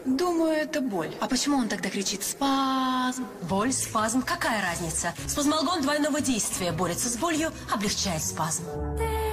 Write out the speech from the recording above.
Думаю, это боль. А почему он тогда кричит спазм? Боль, спазм, какая разница? Спазмолгон двойного действия борется с болью, облегчает спазм.